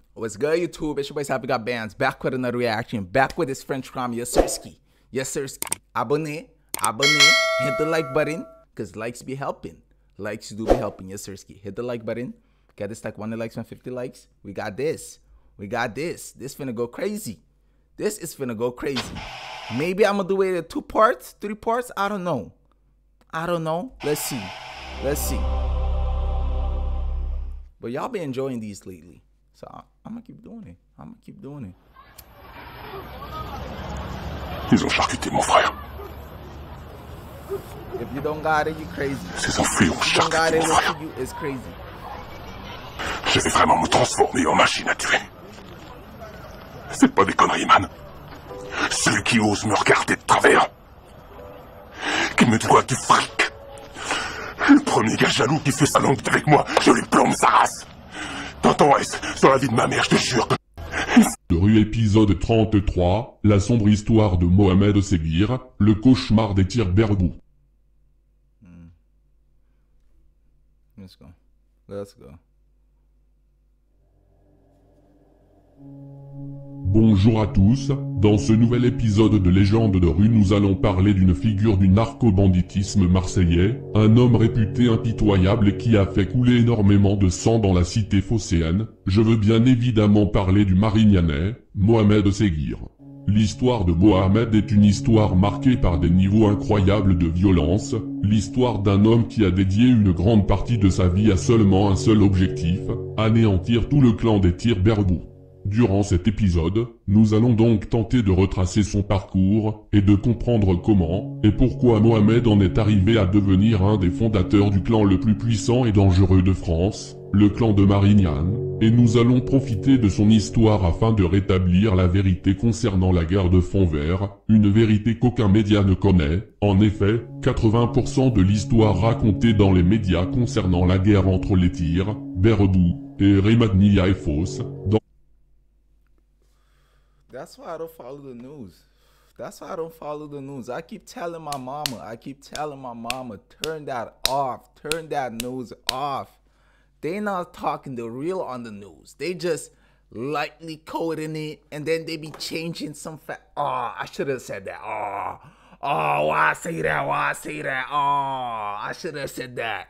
What's good, YouTube? It's your boy Happy Got Bands, back with another reaction, back with this French crime. Yes, sirski. Yes, sirski. Abonnez, hit the like button, because likes be helping. Likes do be helping. Yes, sirski. Hit the like button. Get this like 100 likes and 50 likes. We got this. We got this. This finna go crazy. This is finna go crazy. Maybe I'm gonna do it in 2 parts, 3 parts. I don't know. Let's see. But y'all been enjoying these lately. So I'm gonna keep doing it. Ils ont charcuté mon frère. If you don't got it, you crazy. Ces enfuis ont If you don't got charcuté it, mon look frère. to you, it's crazy. Je vais vraiment me transformer en machine à tuer. C'est pas des conneries, man. Celui qui ose me regarder de travers, qui me doit du fric. Le premier gars jaloux qui fait sa langue avec moi, je lui plombe sa race. Tonton S, sur la vie de ma mère, je te jure que... De rue épisode 33, la sombre histoire de Mohamed Seguir, le cauchemar des tirs berbous. Let's go. Bonjour à tous, dans ce nouvel épisode de Légende de rue nous allons parler d'une figure du narco-banditisme marseillais, un homme réputé impitoyable et qui a fait couler énormément de sang dans la cité phocéenne. Je veux bien évidemment parler du Marignanais, Mohamed Seguir. L'histoire de Mohamed est une histoire marquée par des niveaux incroyables de violence, l'histoire d'un homme qui a dédié une grande partie de sa vie à seulement un seul objectif, anéantir tout le clan des tirs berbous. Durant cet épisode, nous allons donc tenter de retracer son parcours, et de comprendre comment, et pourquoi Mohamed en est arrivé à devenir un des fondateurs du clan le plus puissant et dangereux de France, le clan de Marignane, et nous allons profiter de son histoire afin de rétablir la vérité concernant la guerre de Fond-Vert, une vérité qu'aucun média ne connaît. En effet, 80% de l'histoire racontée dans les médias concernant la guerre entre les tirs, berbous, et Remadnia et Fos, That's why I don't follow the news. I keep telling my mama, turn that off. Turn that news off. They not talking the real on the news. They just lightly coding it, and then they be changing some fact. Oh, I should have said that. Oh, why I say that? Oh, I should have said that.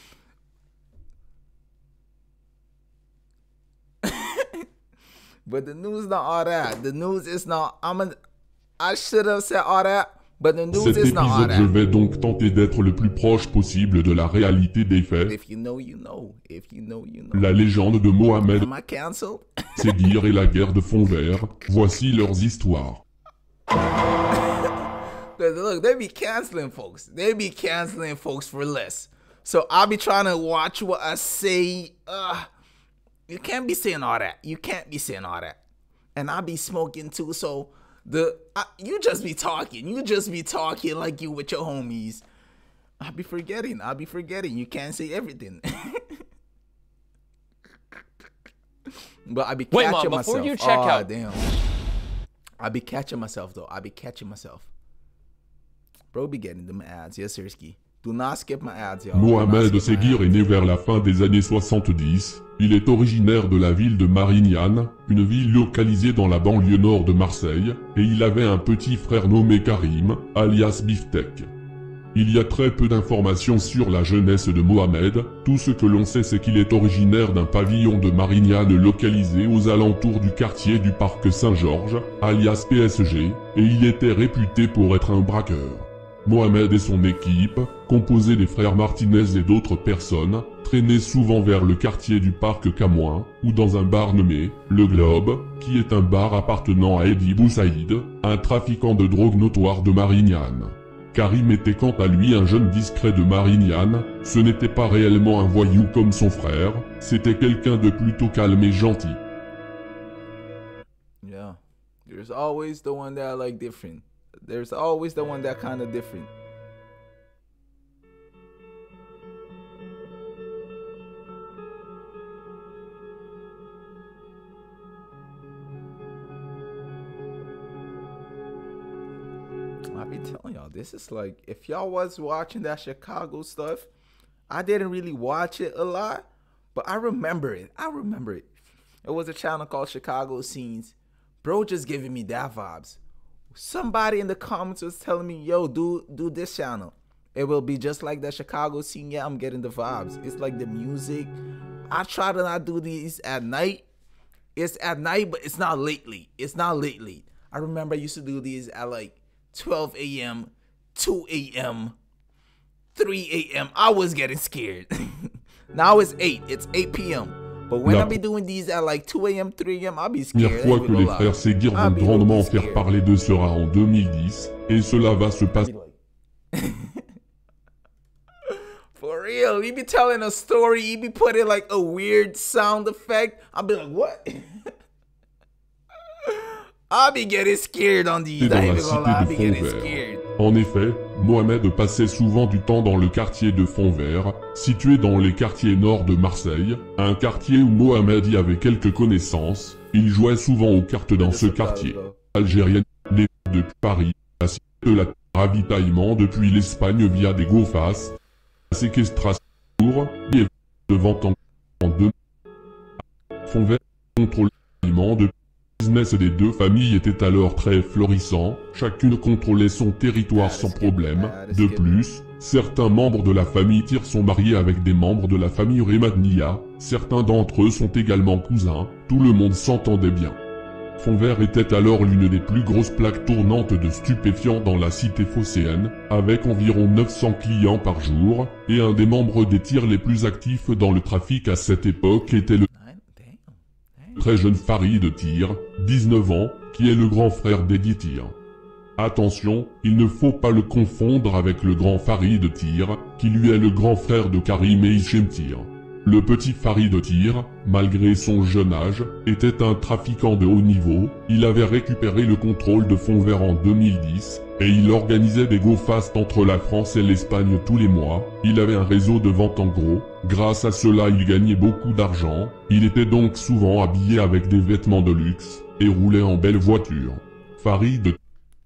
But the news not all that. The news is not. I should have said all that, but the news Cet is not all épisode, that. je vais donc tenter d'être le plus proche possible de la réalité des faits. If you know, you know. If you know, you know. La légende de Mohamed Am I canceled? Seguir et la guerre de Fond-Vert, voici leurs histoires. Cause look, they be canceling folks. They be canceling folks for less. So I'll be trying to watch what I say. You can't be saying all that. And I be smoking too. So you just be talking. Like you with your homies. I be forgetting. You can't say everything. But I be catching myself. Wait, Mom, before you check out. Damn. I be catching myself though. Bro be getting them ads. Yes, Sirski. Do not skip my ads, y'all. Mohamed Seguir est né vers la fin des années 70. Il est originaire de la ville de Marignane, une ville localisée dans la banlieue nord de Marseille, et il avait un petit frère nommé Karim, alias Biftek. Il y a très peu d'informations sur la jeunesse de Mohamed. Tout ce que l'on sait c'est qu'il est originaire d'un pavillon de Marignane localisé aux alentours du quartier du parc Saint-Georges, alias PSG, et il était réputé pour être un braqueur. Mohamed et son équipe, composée des frères Martinez et d'autres personnes, traînaient souvent vers le quartier du parc Camoin, ou dans un bar nommé Le Globe, qui est un bar appartenant à Eddie Boussaïd, un trafiquant de drogue notoire de Marignane. Karim était quant à lui un jeune discret de Marignane, ce n'était pas réellement un voyou comme son frère, c'était quelqu'un de plutôt calme et gentil. Yeah, there's always the one that I like different. There's always the one that kind of different. I be telling y'all, this is like, if y'all was watching that Chicago stuff, I didn't really watch it a lot, but I remember it. It was a channel called Chicago Scenes. Bro just giving me that vibes. Somebody in the comments was telling me, yo, do this channel. It will be just like that Chicago scene. Yeah, I'm getting the vibes. It's like the music. I try to not do these at night. It's at night, but it's not lately. It's not lately. I remember I used to do these at like 12 a.m., 2 a.m., 3 a.m. I was getting scared. Now it's 8. It's 8 p.m. But when I be doing these at like 2 a.m., 3 a.m., I'll be scared. La première fois que les frères Seguir vont grandement faire parler d'eux sera en 2010, et cela va se passer. For real, he be telling a story, he be putting like a weird sound effect. I'll be like, what? I'll be getting scared on these. Dans la cité de Fontvert. En effet, Mohamed passait souvent du temps dans le quartier de Fontvert, situé dans les quartiers nord de Marseille, un quartier où Mohamed y avait quelques connaissances. Il jouait souvent aux cartes dans ce quartier. Algérienne, depuis Paris, la cité de la ravitaillement depuis l'Espagne via des go-fast, la séquestration et devant en deux. Fontvert contrôle l'aliment de le business des deux familles était alors très florissant, chacune contrôlait son territoire sans problème. De plus, certains membres de la famille Tir sont mariés avec des membres de la famille Remadnia, certains d'entre eux sont également cousins, tout le monde s'entendait bien. Fontvert était alors l'une des plus grosses plaques tournantes de stupéfiants dans la cité phocéenne, avec environ 900 clients par jour, et un des membres des Tirs les plus actifs dans le trafic à cette époque était le très jeune Farid Tir, 19 ans, qui est le grand frère d'Eddie Tir. Attention, il ne faut pas le confondre avec le grand Farid Tir, qui lui est le grand frère de Karim et Hichem Tir. Le petit Farid Tir, malgré son jeune âge, était un trafiquant de haut niveau, il avait récupéré le contrôle de Fontvert en 2010, et il organisait des go-fast entre la France et l'Espagne tous les mois, il avait un réseau de vente en gros, grâce à cela il gagnait beaucoup d'argent, il était donc souvent habillé avec des vêtements de luxe, et roulait en belle voiture. Farid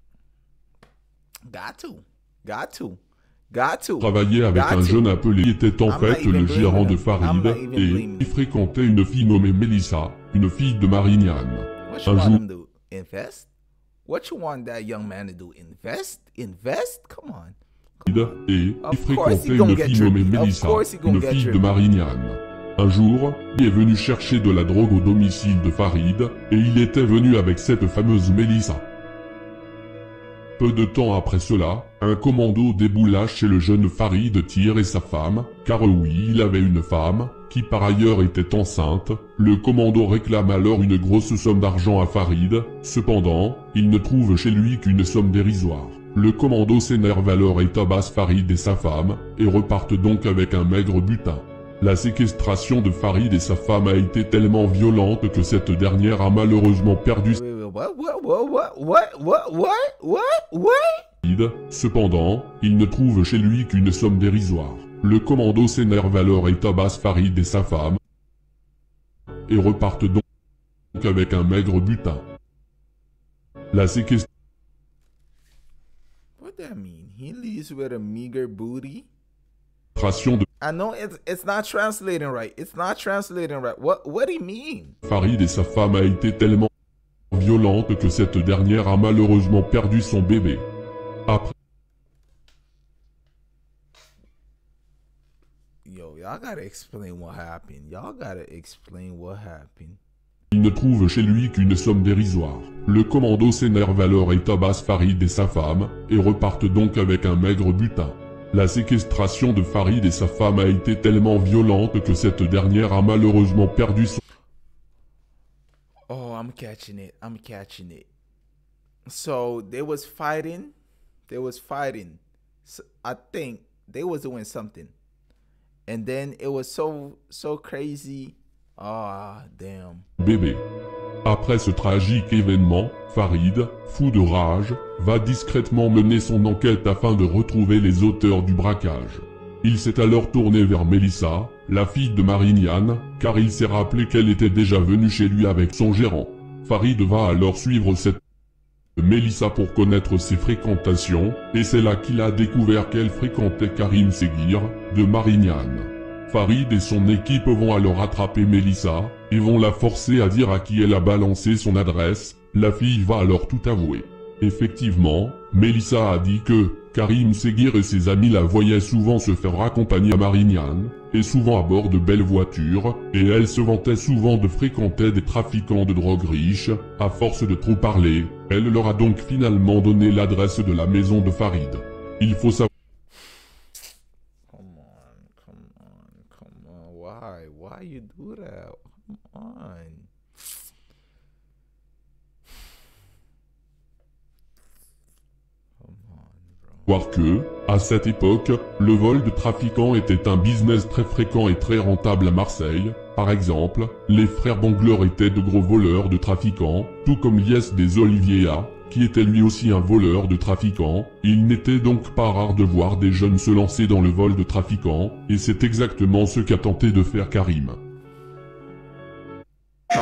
travaillait avec un jeune appelé qui était en fait le gérant de Farid, et il fréquentait une fille nommée Mélissa, une fille de Marignane. Un jour, What you want that young man to do? Invest? Invest? Come on. Et il fréquentait une fille nommée Mélissa, une fille de Marignane. Un jour, il est venu chercher de la drogue au domicile de Farid, et il était venu avec cette fameuse Mélissa. Peu de temps après cela, un commando déboula chez le jeune Farid Tir et sa femme, car oui, il avait une femme, qui par ailleurs était enceinte. Le commando réclame alors une grosse somme d'argent à Farid, cependant, il ne trouve chez lui qu'une somme dérisoire. Le commando s'énerve alors et tabasse Farid et sa femme, et repartent donc avec un maigre butin. La séquestration de Farid et sa femme a été tellement violente que cette dernière a malheureusement perdu Cependant, il ne trouve chez lui qu'une somme dérisoire. Le commando s'énerve alors et tabasse Farid et sa femme, et repartent donc avec un maigre butin. La séquestration What that mean? He leaves with a meager booty? de I know it's not translating right. It's not translating right. What do you mean? Farid et sa femme a été tellement violente que cette dernière a malheureusement perdu son bébé. Après Yo, y'all gotta explain what happened. Y'all gotta explain what happened. Il ne trouve chez lui qu'une somme dérisoire. Le commando s'énerve alors et tabasse Farid et sa femme, et repartent donc avec un maigre butin. La séquestration de Farid et sa femme a été tellement violente que cette dernière a malheureusement perdu son... Oh, I'm catching it. I'm catching it. So, they was fighting. So, I think they was doing something. And then it was so crazy. Ah, damn. Bébé. Après ce tragique événement, Farid, fou de rage, va discrètement mener son enquête afin de retrouver les auteurs du braquage. Il s'est alors tourné vers Mélissa, la fille de Marignane, car il s'est rappelé qu'elle était déjà venue chez lui avec son gérant. Farid va alors suivre cette Mélissa pour connaître ses fréquentations, et c'est là qu'il a découvert qu'elle fréquentait Karim Seguir, de Marignane. Farid et son équipe vont alors attraper Mélissa, et vont la forcer à dire à qui elle a balancé son adresse. La fille va alors tout avouer. Effectivement, Mélissa a dit que Karim Seguir et ses amis la voyaient souvent se faire raccompagner à Marignane, et souvent à bord de belles voitures, et elle se vantait souvent de fréquenter des trafiquants de drogue riches. À force de trop parler, elle leur a donc finalement donné l'adresse de la maison de Farid. Il faut savoir... Come on. Why you do that? Come on. Voir que, à cette époque, le vol de trafiquants était un business très fréquent et très rentable à Marseille. Par exemple, les frères Bangleur étaient de gros voleurs de trafiquants, tout comme Lies des Oliviera, qui était lui aussi un voleur de trafiquants. Il n'était donc pas rare de voir des jeunes se lancer dans le vol de trafiquants, et c'est exactement ce qu'a tenté de faire Karim. Bro,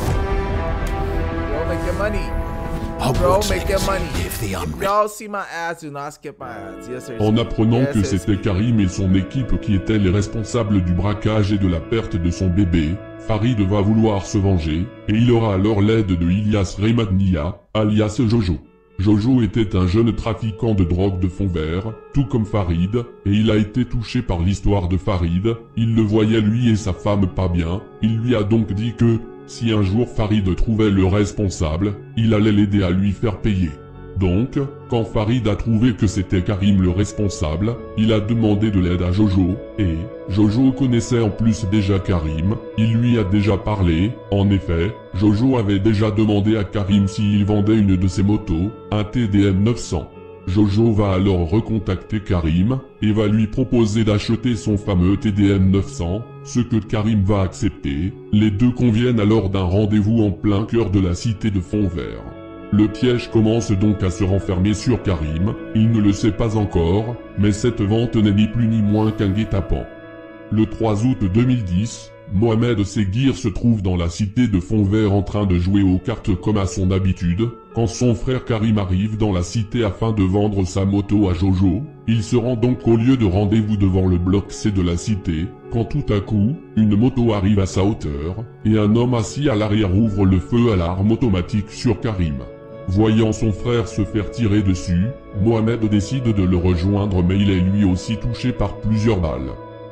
make your money. Bro, make your money. Y'all see my ass, do not skip my ass. Yes, sir. En apprenant Yes, que sir. c'était Karim et son équipe qui étaient les responsables du braquage et de la perte de son bébé, Farid va vouloir se venger, et il aura alors l'aide de Ilyas Remadnia, alias Jojo. Jojo était un jeune trafiquant de drogue de fond vert, tout comme Farid, et il a été touché par l'histoire de Farid. Il le voyait lui et sa femme pas bien. Il lui a donc dit que, si un jour Farid trouvait le responsable, il allait l'aider à lui faire payer. Donc, quand Farid a trouvé que c'était Karim le responsable, il a demandé de l'aide à Jojo, et Jojo connaissait en plus déjà Karim. Il lui a déjà parlé. En effet, Jojo avait déjà demandé à Karim s'il vendait une de ses motos, un TDM 900. Jojo va alors recontacter Karim, et va lui proposer d'acheter son fameux TDM 900, ce que Karim va accepter. Les deux conviennent alors d'un rendez-vous en plein cœur de la cité de Fontvert. Le piège commence donc à se renfermer sur Karim. Il ne le sait pas encore, mais cette vente n'est ni plus ni moins qu'un guet-apens. Le 3 août 2010, Mohamed Seguir se trouve dans la cité de Fontvert en train de jouer aux cartes comme à son habitude, quand son frère Karim arrive dans la cité afin de vendre sa moto à Jojo. Il se rend donc au lieu de rendez-vous devant le bloc C de la cité, quand tout à coup, une moto arrive à sa hauteur, et un homme assis à l'arrière ouvre le feu à l'arme automatique sur Karim. Voyant son frère se faire tirer dessus, Mohamed décide de le rejoindre, mais il est lui aussi touché par plusieurs balles.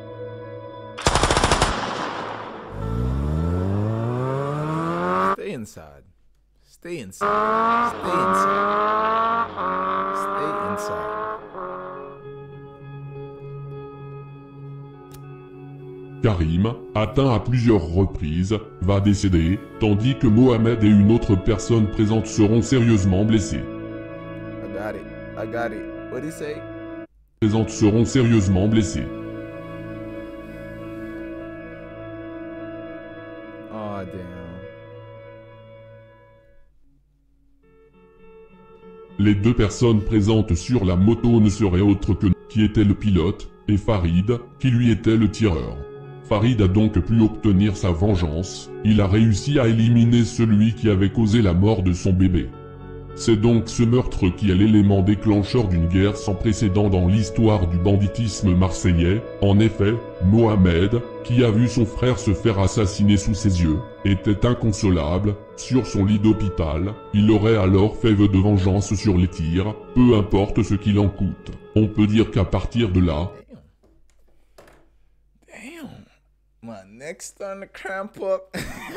Stay inside. Stay inside. Stay inside. Stay inside. Karim, atteint à plusieurs reprises, va décéder, tandis que Mohamed et une autre personne présente seront sérieusement blessés. I got it. What'd he say? Présentes seront sérieusement blessés. Oh, damn. Les deux personnes présentes sur la moto ne seraient autres que qui était le pilote, et Farid, qui lui était le tireur. Farid a donc pu obtenir sa vengeance. Il a réussi à éliminer celui qui avait causé la mort de son bébé. C'est donc ce meurtre qui est l'élément déclencheur d'une guerre sans précédent dans l'histoire du banditisme marseillais. En effet, Mohamed, qui a vu son frère se faire assassiner sous ses yeux, était inconsolable. Sur son lit d'hôpital, il aurait alors fait vœu de vengeance sur les tirs, peu importe ce qu'il en coûte. On peut dire qu'à partir de là, Damn. My neck's starting to cramp up.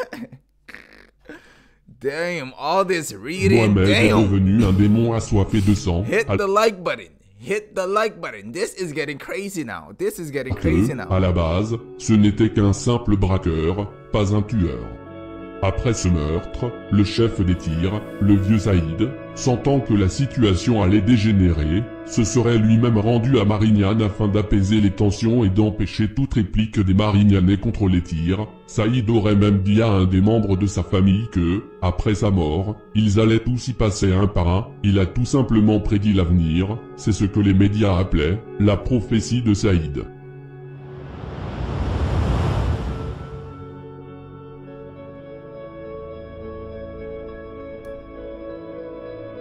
Damn, all this reading. Mohamed est Damn. devenu un démon assoiffé de sang. Hit the like button. Hit the like button. This is getting crazy now. This is getting crazy now. À la base, ce n'était qu'un simple braqueur, pas un tueur. Après ce meurtre, le chef des tirs, le vieux Saïd, sentant que la situation allait dégénérer, se serait lui-même rendu à Marignane afin d'apaiser les tensions et d'empêcher toute réplique des Marignanais contre les tirs. Saïd aurait même dit à un des membres de sa famille que, après sa mort, ils allaient tous y passer un par un. Il a tout simplement prédit l'avenir. C'est ce que les médias appelaient la prophétie de Saïd.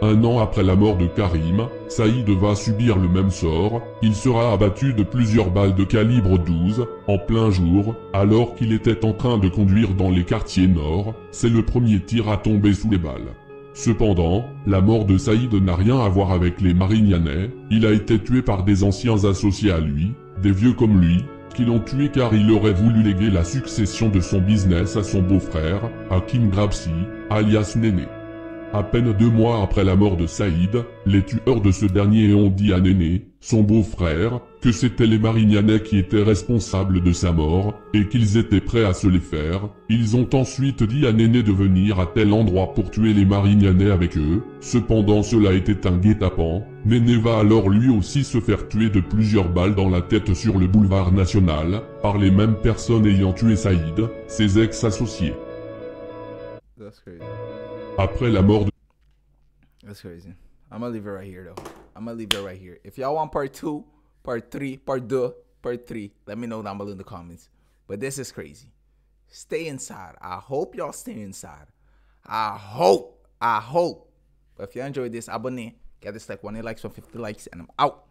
Un an après la mort de Karim, Saïd va subir le même sort. Il sera abattu de plusieurs balles de calibre 12, en plein jour, alors qu'il était en train de conduire dans les quartiers nord. C'est le premier tir à tomber sous les balles. Cependant, la mort de Saïd n'a rien à voir avec les Marignanais. Il a été tué par des anciens associés à lui, des vieux comme lui, qui l'ont tué car il aurait voulu léguer la succession de son business à son beau-frère, Hakim Grabsi, alias Néné. À peine 2 mois après la mort de Saïd, les tueurs de ce dernier ont dit à Néné, son beau-frère, que c'étaient les Marignanais qui étaient responsables de sa mort, et qu'ils étaient prêts à se les faire. Ils ont ensuite dit à Néné de venir à tel endroit pour tuer les Marignanais avec eux. Cependant cela était un guet-apens. Néné va alors lui aussi se faire tuer de plusieurs balles dans la tête sur le boulevard national, par les mêmes personnes ayant tué Saïd, ses ex-associés. That's crazy. Après la mort de... That's crazy. I'm gonna leave it right here, though. I'm gonna leave it right here. If y'all want part 2, part 3, part 2, part 3, let me know down below in the comments. But this is crazy. Stay inside. I hope y'all stay inside. I hope. But if you enjoyed this, abonnez. Get this like 1 likes, 150 likes, and I'm out.